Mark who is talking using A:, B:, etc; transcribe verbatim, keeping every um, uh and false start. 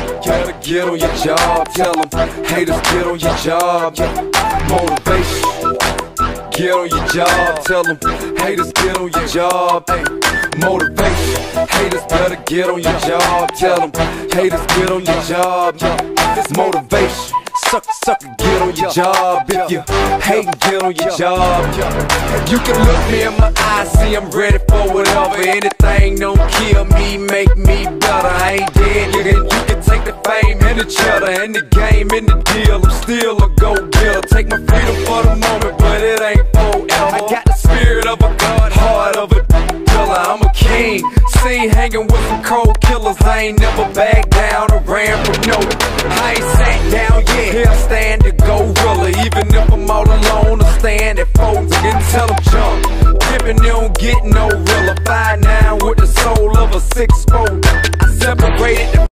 A: Gotta get on your job, tell them haters get on your job. Motivation, get on your job, tell them haters get on your job. Motivation, haters better get on your job, tell them haters get on your job. Motivation, sucker, sucker, get on your job. If you hate, get on your job. You can look me in my eyes, see I'm ready for whatever. Anything don't kill me, make me better. I ain't dead, you can, you can take the fame and the cheddar and the game and the deal. I'm still a go-getter. Take my freedom for the moment, but it ain't forever. I got the spirit of a god, heart of a killer. I'm a king, seen hanging with some cold killers. I ain't never backed down or ran from no. I ain't sat down yet, here I stand to gorilla. Even if I'm all alone, I stand at folks and tell them jump. Dipping, they don't get no realer. Five nine with the soul of a six four. I separated the